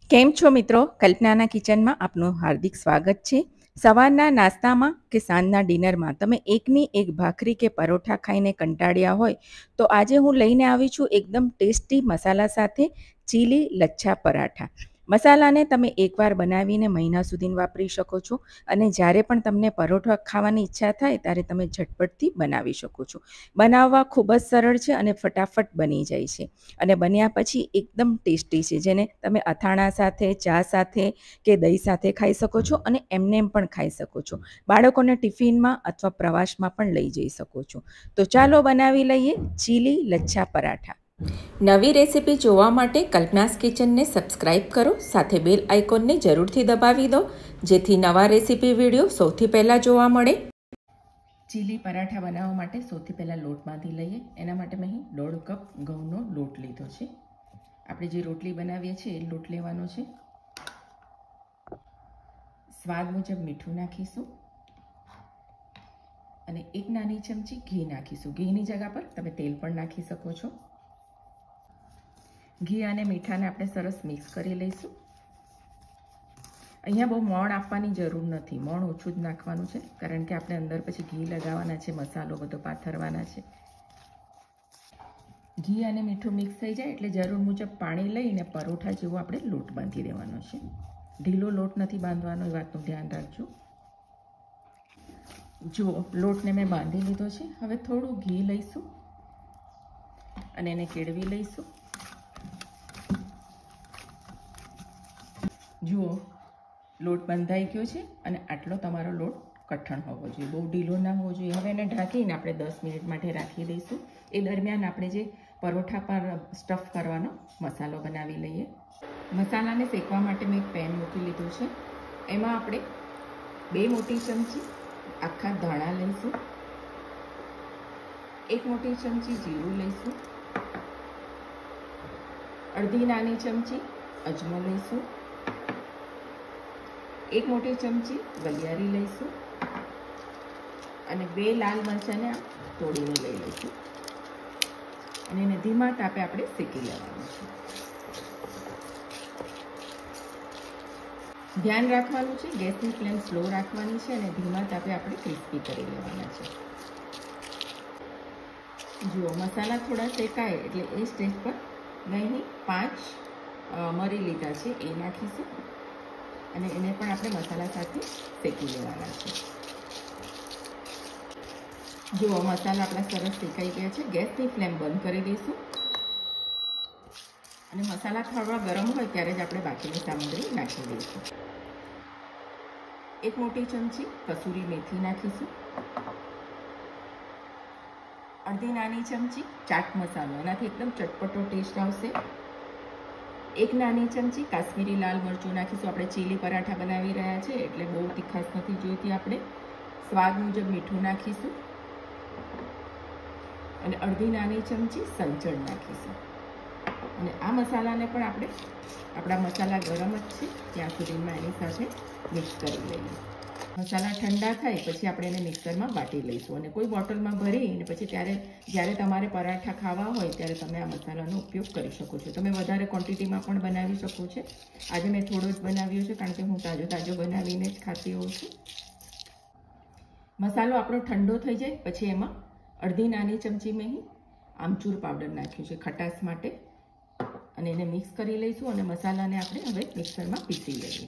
કેમ છો મિત્રો? કલ્પનાના કિચનમાં આપનું હાર્દિક સ્વાગત છે. સવારના નાસ્તામાં કે સાંજના ડિનરમાં તમે એકની એક ભાખરી કે પરોઠા ખાઈને કંટાળ્યા હોય તો આજે હું લઈને આવી છું એકદમ ટેસ્ટી મસાલા સાથે ચીલી લચ્છા પરાઠા. મસાલાને તમે એકવાર બનાવીને મહિના સુધી વાપરી શકો છો અને જ્યારે પણ તમને પરોઠા ખાવાની ઈચ્છા થાય ત્યારે તમે ઝટપટથી બનાવી શકો છો. બનાવવા ખૂબ જ સરળ છે અને ફટાફટ બની જાય છે અને બન્યા પછી એકદમ ટેસ્ટી છે, જેને તમે અથાણા સાથે, ચા સાથે કે દહીં સાથે ખાઈ શકો છો અને એમને એમ પણ ખાઈ શકો છો. બાળકોને ટિફિનમાં અથવા પ્રવાસમાં પણ લઈ જઈ શકો છો. તો ચાલો બનાવી લઈએ ચીલી લચ્છા પરાઠા. નવી રેસીપી જોવા માટે કલ્પનાસ કિચનને સબસ્ક્રાઇબ કરો, સાથે બેલ આઇકોનને જરૂરથી દબાવી દો જેથી નવા રેસીપી વિડીયો સૌથી પહેલાં જોવા મળે. ચીલી પરાઠા બનાવવા માટે સૌથી પહેલાં લોટ બાંધી લઈએ. એના માટે મેં અહીં 1.5 કપ ઘઉંનો લોટ લીધો છે. આપણે જે રોટલી બનાવીએ છીએ એ લોટ લેવાનો છે. સ્વાદ મુજબ મીઠું નાખીશું અને 1 નાની ચમચી ઘી નાખીશું. ઘીની જગ્યા પર તમે તેલ પણ નાખી શકો છો. ઘી અને મીઠાને આપણે સરસ મિક્સ કરી લઈશું. અહીંયા બહુ મોણ આપવાની જરૂર નથી, મોણ ઓછું જ નાખવાનું છે કારણ કે આપણે અંદર પછી ઘી લગાવવાના છે, મસાલો બધો પાથરવાના છે. ઘી અને મીઠું મિક્સ થઈ જાય એટલે જરૂર મુજબ પાણી લઈને પરોઠા જેવો આપણે લોટ બાંધી દેવાનો છે. ઢીલો લોટ નથી બાંધવાનો, એ વાતનું ધ્યાન રાખજો. જો લોટને મેં બાંધી લીધો છે. હવે થોડું ઘી લઈશું અને એને કેળવી લઈશું. જુઓ, લોટ બંધાઈ ગયો છે અને આટલો તમારો લોટ કઠણ હોવો જોઈએ, બહુ ઢીલો ના હોવો જોઈએ. હવે એને ઢાંકીને આપણે 10 મિનિટ માટે રાખી દઈશું. એ દરમિયાન આપણે જે પરોઠા પર સ્ટફ કરવાનો મસાલો બનાવી લઈએ. મસાલાને શેકવા માટે મેં એક પેન મૂકી લીધું છે. એમાં આપણે 2 મોટી ચમચી આખા ધાણા લઈશું, 1 મોટી ચમચી જીરું લઈશું, અડધી નાની ચમચી અજમો લઈશું, 1 મોટી ચમચી વરિયાળી લઈશું અને 2 લાલ મરચાંને તોડીને લઈ લઈશું અને એને ધીમા તાપે આપણે શેકી લેવાનું છે. ધ્યાન રાખવાનું છે, ગેસની ફ્લેમ સ્લો રાખવાની છે અને ધીમા તાપે આપણે ક્રિસ્પી કરી લેવાના છે. જુઓ, મસાલા થોડા શેકાય એટલે એ સ્ટેજ પર મેં 5 મરી લીધા છે, એ નાખીશું અને એને પણ આપણે મસાલા સાથે શેકી લેવાના છે. જુઓ, મસાલા આપણા સરસ શેકાઈ ગયા છે. ગેસની ફ્લેમ બંધ કરી દઈશું અને મસાલા થોડા ગરમ હોય ત્યારે જ આપણે બાકીની સામગ્રી નાખી દઈશું. 1 મોટી ચમચી કસૂરી મેથી નાખીશું, અડધી નાની ચમચી ચાટ મસાલો, એનાથી એકદમ ચટપટો ટેસ્ટ આવશે. 1 નાની ચમચી કાશ્મીરી લાલ મરચું નાખીશું. આપણે ચીલી પરાઠા બનાવી રહ્યા છે એટલે બહુ તીખાશ નથી જોઈતી આપણે. સ્વાદ મુજબ મીઠું નાખીશું અને અડધી નાની ચમચી સંચળ નાખીશું અને આ મસાલાને પણ આપણે, આપણા મસાલા ગરમ જ છે ત્યાં સુધીમાં એની સાથે મિક્સ કરી લઈએ. મસાલા ઠંડા થાય પછી આપણે એને મિક્સરમાં વાટી લઈશું અને કોઈ બોટલમાં ભરીને પછી જ્યારે તમારે પરાઠા ખાવા હોય ત્યારે તમે આ મસાલાનો ઉપયોગ કરી શકો છો. તમે વધારે ક્વોન્ટિટીમાં પણ બનાવી શકો છો. આજે મેં થોડો જ બનાવ્યો છે કારણ કે હું તાજો બનાવીને જ ખાતી હોઉં છું. મસાલો આપણો ઠંડો થઈ જાય પછી એમાં અડધી નાની ચમચી મેં આમચૂર પાવડર નાખ્યું છે ખટાશ માટે અને એને મિક્સ કરી લઈશું અને મસાલાને આપણે હવે મિક્સરમાં પીસી લઈએ.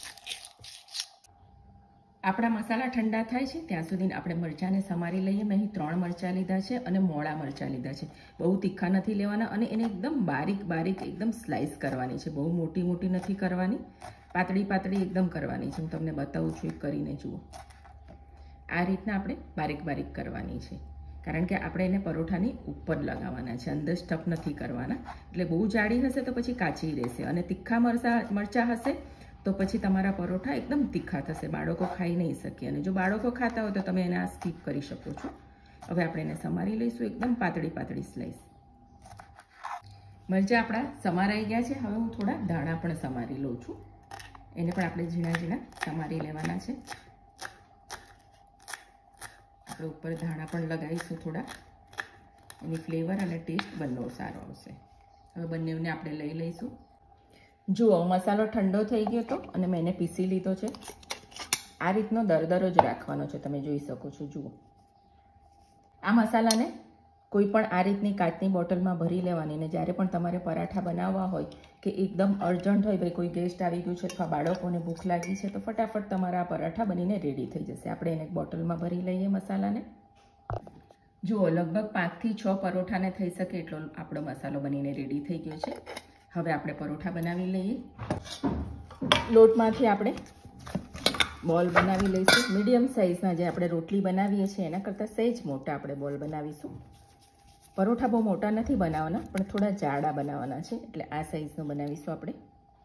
આપણા મસાલા ઠંડા થાય છે ત્યાં સુધી આપણે મરચાંને સમારી લઈએ. મેં અહીં 3 મરચાં લીધા છે અને મોળા મરચાં લીધા છે. બહુ તીખા નથી લેવાના અને એને એકદમ બારીક એકદમ સ્લાઇસ કરવાની છે. બહુ મોટી નથી કરવાની, પાતળી એકદમ કરવાની છે. હું તમને બતાવું છું, કરીને જુઓ. આ રીતના આપણે બારીક કરવાની છે કારણ કે આપણે એને પરોઠાની ઉપર લગાવવાના છે, અંદર સ્ટફ નથી કરવાના. એટલે બહુ જાડી હશે તો પછી કાચી રહેશે અને તીખા મરચાં હશે તો પછી તમારા પરોઠા એકદમ તીખા થશે, બાળકો ખાઈ નહીં શકે. અને જો બાળકો ખાતા હોય તો તમે એને સ્કીપ કરી શકો છો. હવે આપણે એને સમારી લઈશું એકદમ પાતળી સ્લાઇસ. મરચાં આપણા સમારાઈ ગયા છે. હવે હું થોડા ધાણા પણ સમારી લઉં છું. એને પણ આપણે ઝીણા સમારી લેવાના છે. આપણે ઉપર ધાણા પણ લગાવીશું થોડા, એની ફ્લેવર અને ટેસ્ટ બંને સારો આવશે. હવે બંનેને આપણે લઈ લઈશું. જુઓ મસાલો ઠંડો થઈ ગયો હતો અને મેં એને પીસી લીધો છે. આ રીતનો દરદરો જ રાખવાનો છે, તમે જોઈ શકો છો. જુઓ આ મસાલાને કોઈ પણ આ રીતની કાચની બોટલમાં ભરી લેવાની ને જ્યારે પણ તમારે પરાઠા બનાવવા હોય કે એકદમ અર્જન્ટ હોય, ભાઈ કોઈ ગેસ્ટ આવી ગયું છે અથવા બાળકોને ભૂખ લાગી છે, તો ફટાફટ તમારા પરાઠા બનીને રેડી થઈ જશે. આપણે એને એક બોટલમાં ભરી લઈએ મસાલાને. જુઓ લગભગ 5 થી 6 પરોઠાને થઈ શકે એટલો આપણો મસાલો બનીને રેડી થઈ ગયો છે. હવે આપણે પરોઠા બનાવી લઈએ. લોટમાંથી આપણે બોલ બનાવી લઈશું. મીડિયમ સાઇઝના જે આપણે રોટલી બનાવીએ છીએ એના કરતાં સહેજ મોટા આપણે બોલ બનાવીશું. પરોઠા બહુ મોટા નથી બનાવવાના, પણ થોડા જાડા બનાવવાના છે, એટલે આ સાઇઝનો બનાવીશું આપણે.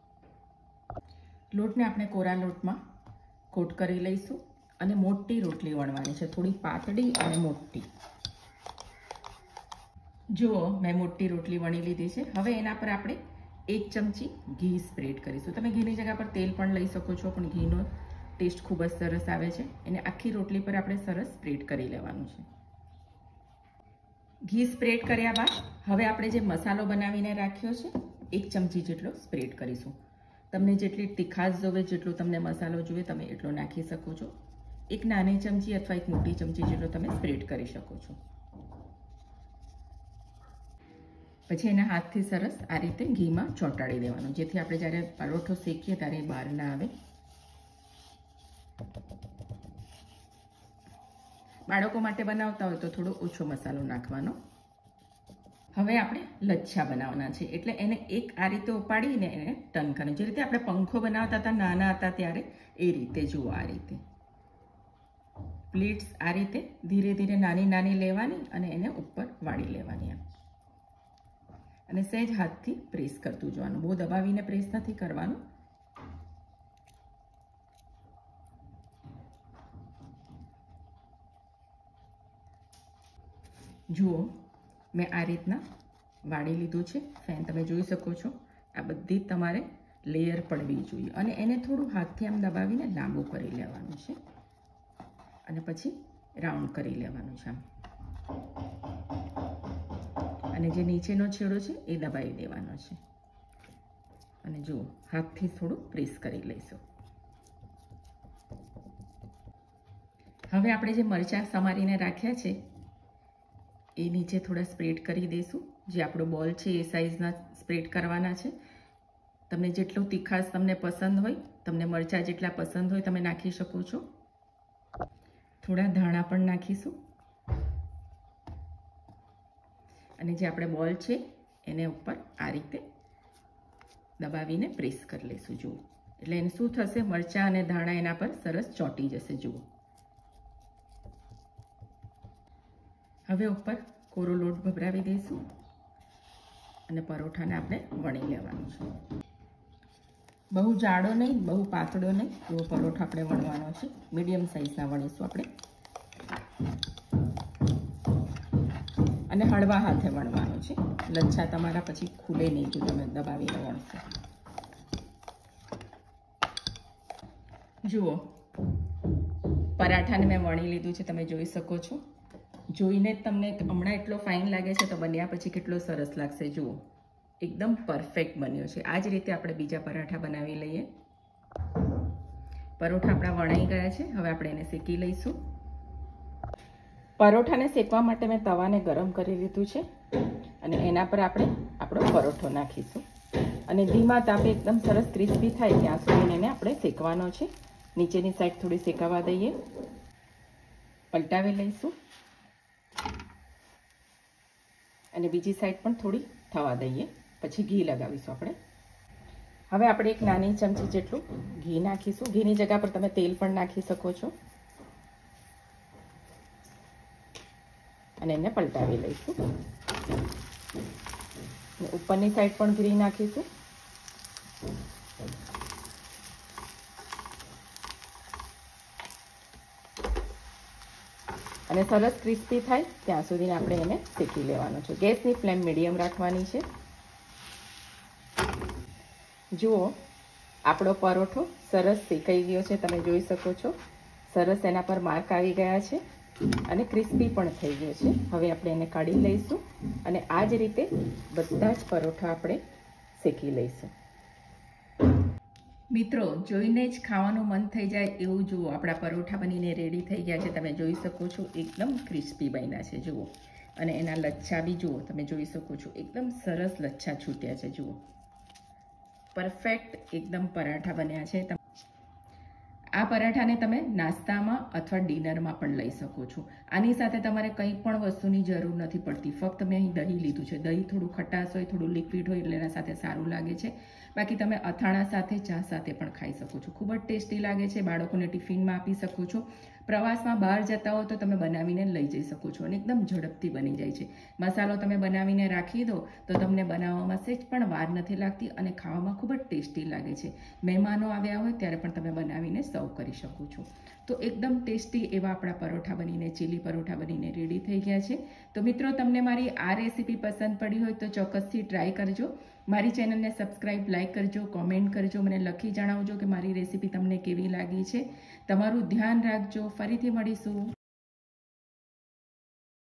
લોટને આપણે કોરા લોટમાં કોટ કરી લઈશું અને મોટી રોટલી વણવાની છે, થોડી પાતળી અને મોટી. જુઓ મેં મોટી રોટલી વણી લીધી છે. હવે એના પર આપણે 1 ચમચી ઘી સ્પ્રેડ કરીશું. તમે ઘીની જગ્યા પર તેલ પણ લઈ શકો છો, પણ ઘીનો ટેસ્ટ ખૂબ જ સરસ આવે છે. એને આખી રોટલી પર આપણે સરસ સ્પ્રેડ કરી લેવાનું છે. ઘી સ્પ્રેડ કર્યા બાદ હવે આપણે જે મસાલો બનાવીને રાખ્યો છે 1 ચમચી જેટલો સ્પ્રેડ કરીશું. તમને જેટલી તીખાશ જોવે, જેટલો તમને મસાલો જોઈએ તમે એટલો નાખી શકો છો. 1 નાની ચમચી અથવા 1 મોટી ચમચી જેટલો તમે સ્પ્રેડ કરી શકો છો. પછી એના હાથથી સરસ આ રીતે ઘીમાં ચોંટાડી દેવાનું, જેથી આપણે જ્યારે પરોઠો શેકીએ ત્યારે બહાર ના આવે. બાળકો માટે બનાવતા હોય તો થોડો ઓછો મસાલો નાખવાનો. હવે આપણે લચ્છા બનાવવાના છે, એટલે એને એક આ રીતે ઉપાડીને એને ટર્ન કરવાનું, જે રીતે આપણે પંખો બનાવતા હતા નાના હતા ત્યારે એ રીતે. જુઓ આ રીતે પ્લેટ્સ આ રીતે ધીરે ધીરે નાની નાની લેવાની અને એને ઉપર વાળી લેવાની અને સહેજ હાથથી પ્રેસ કરતું જવાનું. બહુ દબાવીને પ્રેસ નથી કરવાનું. જુઓ મેં આ રીતના વાળી લીધું છે. ફેન તમે જોઈ શકો છો. આ બધી તમારે લેયર પડવી જોઈએ અને એને થોડું હાથથી આમ દબાવીને લાંબુ કરી લેવાનું છે અને પછી રાઉન્ડ કરી લેવાનું છે આમ. અને જે નીચેનો છેડો છે એ દબાવી દેવાનો છે અને જુઓ હાથથી થોડું પ્રેસ કરી લઈશું. હવે આપણે જે મરચાં સમારીને રાખ્યા છે એ નીચે થોડા સ્પ્રેડ કરી દઈશું. જે આપણો બોલ છે એ સાઈઝના સ્પ્રેડ કરવાના છે. તમને જેટલું તીખાશ તમને પસંદ હોય, તમને મરચાં જેટલા પસંદ હોય તમે નાખી શકો છો. થોડા ધાણા પણ નાખીશું અને જે આપણે બોલ છે એને ઉપર આ રીતે દબાવીને પ્રેસ કરી લઈશું. જુઓ એટલે એને શું થશે, મરચાં અને ધાણા એના પર સરસ ચોંટી જશે. જુઓ હવે ઉપર કોરો લોટ ભભરાવી દઈશું અને પરોઠાને આપણે વણી લેવાનું છે. બહુ જાડો નહીં, બહુ પાતળો નહીં, એવો પરોઠો આપણે વણવાનો છે. મીડિયમ સાઇઝના વણીશું આપણે અને હળવા હાથે વણવાનું છે. લચ્છા તમારા પછી ખુલે નહીં જો તમે દબાવીને વણશો. જુઓ પરાઠાને મેં વણી લીધું છે, તમે જોઈ શકો છો. જોઈને જ તમને હમણાં એટલો ફાઇન લાગે છે તો બન્યા પછી કેટલો સરસ લાગશે. જુઓ એકદમ પરફેક્ટ બન્યો છે. આ જ રીતે આપણે બીજા પરાઠા બનાવી લઈએ. પરોઠા આપણા વણાઈ ગયા છે. હવે આપણે એને શેકી લઈશું. પરોઠાને શેકવા માટે મેં તવાને ગરમ કરી લીધું છે અને એના પર આપણે આપણો પરોઠો નાખીશું અને ધીમા તાપે એકદમ સરસ ક્રિસ્પી થાય ત્યાં સુધી એને આપણે શેકવાનો છે. નીચેની સાઈડ થોડી શેકાવા દઈએ, પલટાવી લઈશું અને બીજી સાઈડ પણ થોડી થવા દઈએ, પછી ઘી લગાવીશું આપણે. હવે આપણે 1 નાની ચમચી જેટલું ઘી નાખીશું. ઘીની જગ્યા પર તમે તેલ પણ નાખી શકો છો અને એને પલટાવી લઈશું. ઉપરની સાઈડ પણ ઘી નાખીશું અને સરસ ક્રિસ્પી થાય ત્યાં સુધી આપણે એને શેકી લેવાનું છે. ગેસની ફ્લેમ મીડિયમ રાખવાની છે. જુઓ આપણો પરોઠો સરસ શેકાઈ ગયો છે, તમે જોઈ શકો છો. સરસ એના પર માર્ક આવી ગયા છે અને ક્રિસ્પી પણ થઈ ગયો છે. હવે આપણે એને કાઢી લઈશું અને આ જ રીતે બધા જ પરોઠા આપણે શેકી લઈશું. મિત્રો, જોઈને જ ખાવાનું મન થઈ જાય એવું જુઓ, આપણા પરોઠા બનીને રેડી થઈ ગયા છે. તમે જોઈ શકો છો એકદમ ક્રિસ્પી બન્યા છે જુઓ, અને એના લચ્છા બી જુઓ, તમે જોઈ શકો છો એકદમ સરસ લચ્છા છૂટ્યા છે જુઓ, પરફેક્ટ એકદમ પરાઠા બન્યા છે. આ પરાઠાને તમે નાસ્તામાં અથવા ડિનરમાં પણ લઈ શકો છો. આની સાથે તમારે કંઈ પણ વસ્તુની જરૂર નથી પડતી. ફક્ત મેં અહીં દહીં લીધું છે. દહીં થોડું ખટાશ હોય, થોડું લિક્વિડ હોય એટલે એના સાથે સારું લાગે છે. બાકી તમે અથાણા સાથે, ચા સાથે પણ ખાઈ શકો છો. ખૂબ જ ટેસ્ટી લાગે છે. બાળકોને ટિફિનમાં આપી શકો છો. પ્રવાસમાં બહાર જતા હો તો તમે બનાવીને લઈ જઈ શકો છો અને એકદમ ઝડપથી બની જાય છે. મસાલો તમે બનાવીને રાખી દો તો તમને બનાવવામાં સહેજ પણ વાર નથી લાગતી અને ખાવામાં ખૂબ જ ટેસ્ટી લાગે છે. મહેમાનો આવ્યા હોય ત્યારે પણ તમે બનાવીને સર્વ કરી શકો છો. તો એકદમ ટેસ્ટી એવા આપણા પરોઠા બનીને, ચીલી પરોઠા બનીને રેડી થઈ ગયા છે. તો મિત્રો, તમને મારી આ રેસીપી પસંદ પડી હોય તો ચોક્કસથી ટ્રાય કરજો. મારી ચેનલને સબસ્ક્રાઇબ, લાઇક કરજો, કોમેન્ટ કરજો, મને લખી જણાવજો કે મારી રેસીપી તમને કેવી લાગી છે. તમારું ધ્યાન રાખજો. ફરીથી મળીશું.